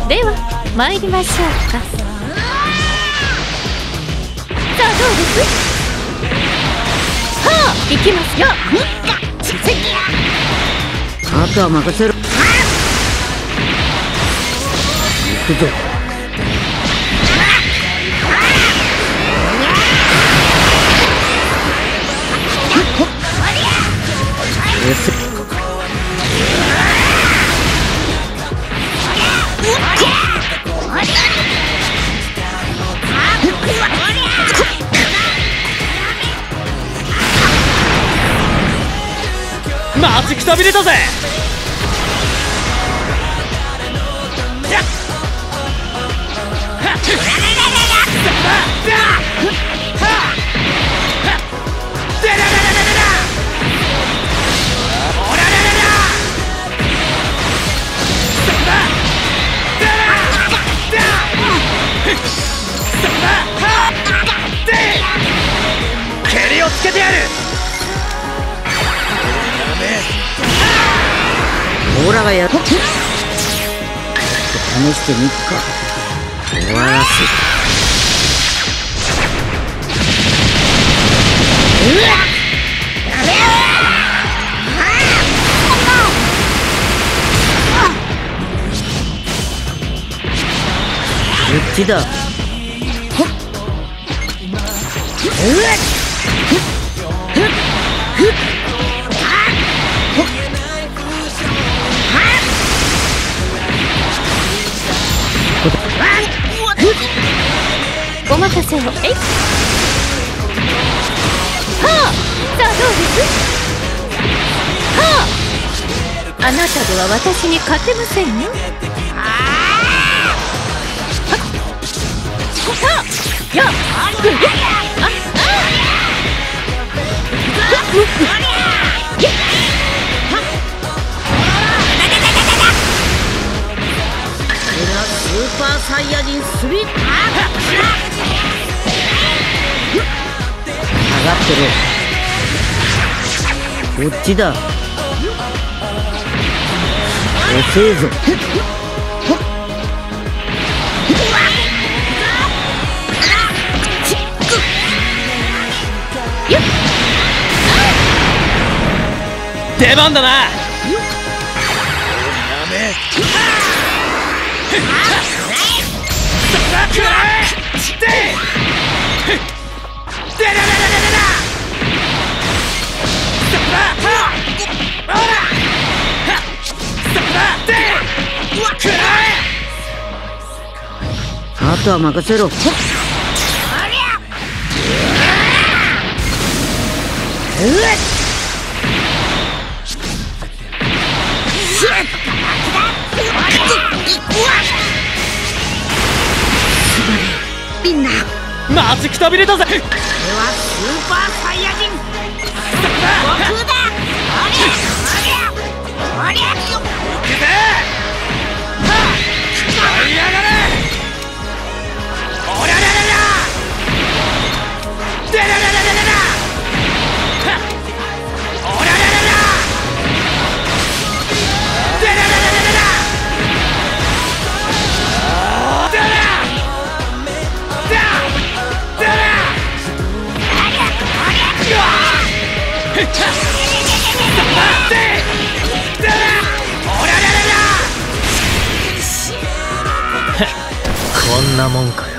では参りましょうか。さあどうです？はあ行きますよ。 あとは任せろ。行くぞ。 待ちくたびれたぜ。蹴りをつけてやる。 オラがやっ試してみっか。終わらす。こっちだ。 お任せを。えい。はあさあどうです？はああなたでは私に勝てませんよ。はあやっスーパーサイヤ人スリッパ上がってる。こっちだ。遅えぞ。 出番だな。 あとは任せろ。みんな待ちくたびれたぜ。 これはスーパーサイヤ人悟空だ。 こんなもんかよ。